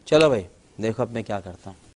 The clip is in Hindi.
चलो भाई देखो अब मैं क्या करता हूँ।